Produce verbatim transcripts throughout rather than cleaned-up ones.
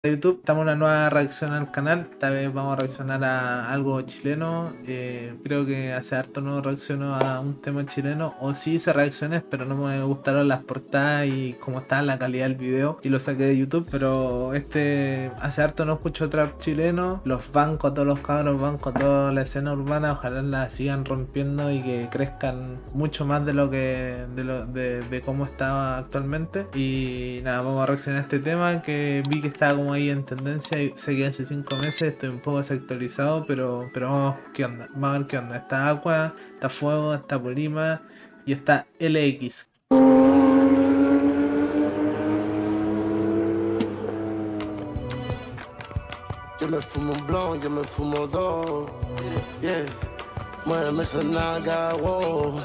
YouTube, estamos en una nueva reacción al canal. Esta vez vamos a reaccionar a algo chileno. Eh, creo que hace harto no reacciono a un tema chileno, o sí hice reacciones, pero no me gustaron las portadas y cómo está la calidad del video y lo saqué de YouTube. Pero este, hace harto no escucho trap chileno. Los banco, todos los cabros banco, toda la escena urbana, ojalá la sigan rompiendo y que crezcan mucho más de lo que de, lo, de, de cómo estaba actualmente. Y nada, vamos a reaccionar a este tema que vi que estaba como ahí en tendencia y sé que hace cinco meses, estoy un poco desactualizado, pero, pero vamos, ¿qué onda? Vamos a ver qué onda. Está Aqua, está Fuego, está Polima y está L X. Yo me fumo un blon, yo me fumo dos, yeah, muéveme esa naga, wow.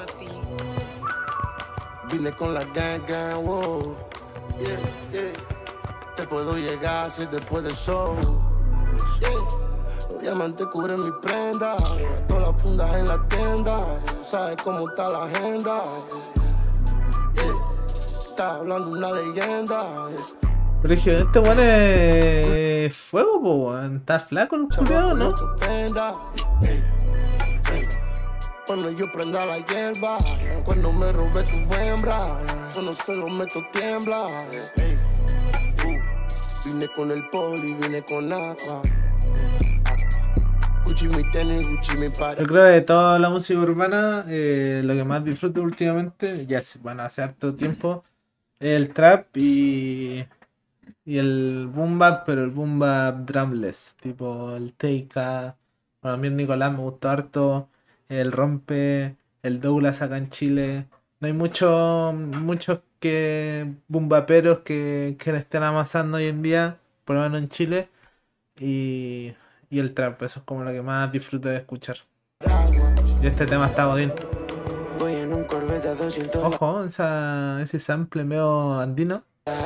Vine con la gang, gang, wow, yeah, yeah. Te puedo llegar si es después del show, yeah. Los diamantes cubren mi prenda, todas las fundas en la tienda, sabes cómo está la agenda, yeah. Está hablando una leyenda, yeah. Pero dije, este weón es Fuego, po, weón. Está flaco el culiao, ¿no? Cuando yo prenda la hierba, cuando me robé tu hembra, cuando se lo meto tiembla. Ey, uh, vine con el poli, vine con Aqua. Gucci mi tenis, Gucci mi padre. Yo creo que de toda la música urbana, eh, lo que más disfruto últimamente, ya bueno, hace harto tiempo, es el trap y, y el boom bap, pero el boom bap drumless, tipo el Teika. Bueno, a mí el Nicolás me gustó harto. El Rompe, el Douglas acá en Chile. No hay muchos muchos que bumbaperos que, que le estén amasando hoy en día, por lo menos en Chile. Y, y el trap, eso es como lo que más disfruto de escuchar. Y este tema está godín. Ojo, esa, ese sample medio andino.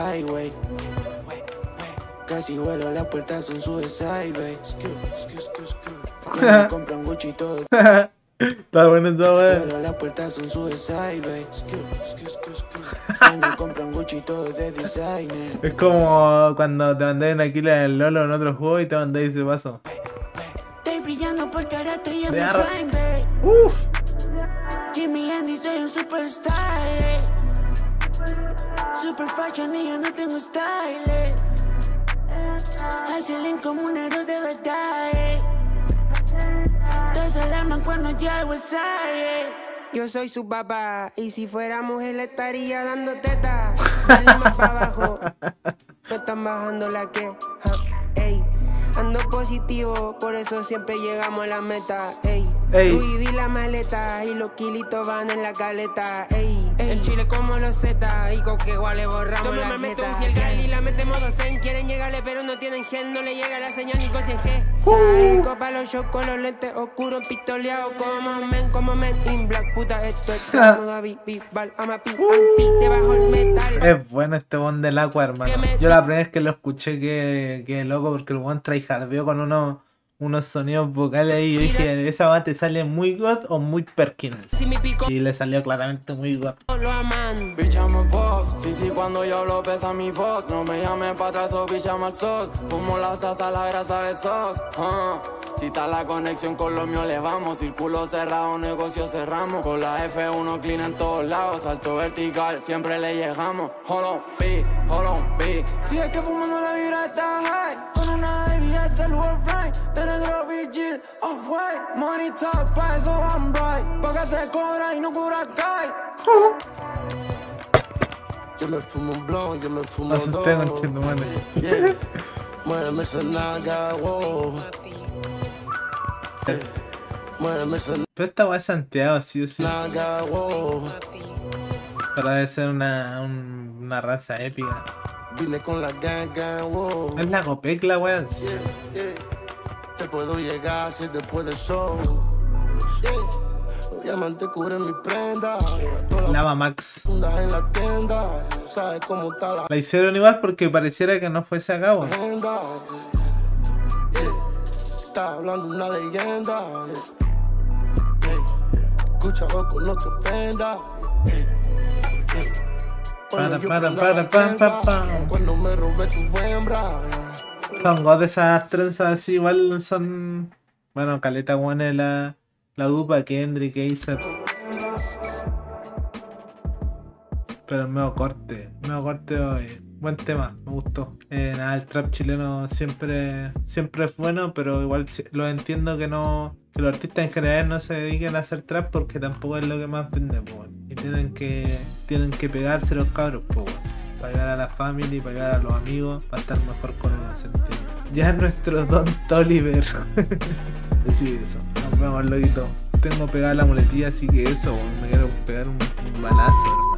Casi vuelo, las puertas son suicide, babe. Ya me compran Gucci todo. Está bueno esa wea. Las puertas son suicide, babe. Ya me compran Gucci todo de designer. Es como cuando te mandáis una kila en el Lolo en otro juego y te mandáis ese paso. Estoy brillando porque ahora estoy en mi Arre. prime, babe. Uff. Jimmy Andy, soy un superstar, eh. Super fashion y yo no tengo style, eh. Hacen como un héroe de verdad, eh. Todos se alarman cuando ya hago esa, eh. Yo soy su papá, y si fuera mujer le estaría dando teta. Dale más para abajo, no están bajando la que, ja, ey. Ando positivo, por eso siempre llegamos a la meta, ey. Ey. Louis V la maleta, y los kilitos van en la caleta, ey. ey. El chile como los Z, y con que igual le borramos la me meto un ciel gal y la metemos dos en. Quieren llegarle pero no tienen gen, no le llega la señal ni con cien G. Uh. Copa los shows con los lentes oscuros, pistoleados como men, como men in black, puta esto es como David Bisbal, ama pi, anti, debajo el metal. Es bueno este bon del Aqua, hermano. Yo la primera vez que lo escuché que, que loco, porque el one trae jardeo con unos, unos sonidos vocales ahí. Yo dije, ¿esa va te sale muy God o muy Perkins? Y le salió claramente muy God. Bichame boss, sí, sí, cuando yo hablo pesa mi voz. No me llames para atrás o bichame al sos. Fumo la salsa, la grasa de sos, uh. Si está la conexión con los míos, le vamos. Círculo cerrado, negocio cerramos. Con la F uno clean en todos lados. Salto vertical, siempre le llegamos. Hold on, B, hold on, B. Si es que fumando la vibra está high. Con una baby hasta el world frame. De negro vigil, off-white. Money talk, pa' eso I'm bright. Porque se cobra y no cura cae. Yo me fumo un blon, yo me fumo No dos. se estén entiendo, man. Yeah. Muéveme esa naga, wow. Muéveme esa Pero esta weá es Santiago, sí o sí. naga, wow. Para de ser una, un- una raza épica. Vine con la gang, gang, wow. Es la Copec la weá. Sí. Yeah, yeah. Te puedo llegar si es después del show. Yeah. Los diamantes cubren mi prenda. Todas las Lava Max. fundas en la tienda. Sabes cómo está la La hicieron igual porque pareciera que no fuese a cabo. agenda. Yeah. Está hablando una leyenda. Yeah. Yeah. Escucha loco, no te ofenda. Yeah. Yeah. Para, Cuando yo para, prenda para, la pa, pa, hierba, pa. cuando me robé tu hembra. Son god de esas trenzas así, igual son. Bueno, caleta buena la, la dupa, Kendrick, Acer. Pero el medio corte, el medio corte hoy. Buen tema, me gustó. Eh, nada, el trap chileno siempre siempre es bueno, pero igual lo entiendo que no que los artistas en general no se dediquen a hacer trap porque tampoco es lo que más vende, pues, bueno. Y tienen que tienen que pegarse los cabros, pues, bueno, para llegar a la family, para llegar a los amigos, para estar mejor con uno, ¿se entiende? Ya es nuestro Don Toliver. Decir eso. Nos vemos, loquito. Tengo pegada la muletilla, así que eso, bueno, me quiero pegar un, un balazo, hermano.